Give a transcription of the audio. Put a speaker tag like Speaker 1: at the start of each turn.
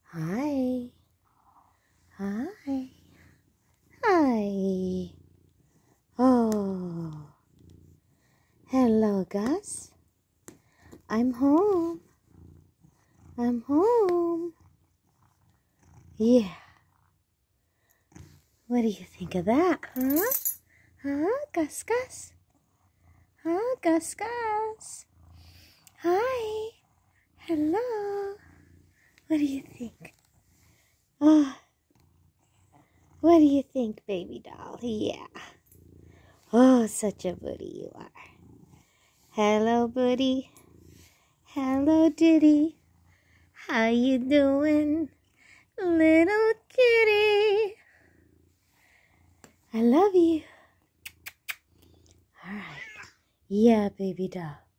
Speaker 1: Hi. Hi. Hi. Oh. Hello, Gus. I'm home. I'm home. Yeah. What do you think of that, huh? Huh, Gus Gus? Huh, Gus Gus? Hi. Hello. What do you think? Oh. What do you think, baby doll? Yeah. Oh, such a booty you are. Hello, booty. Hello, ditty. How you doing, little kitty? I love you. All right. Yeah, baby doll.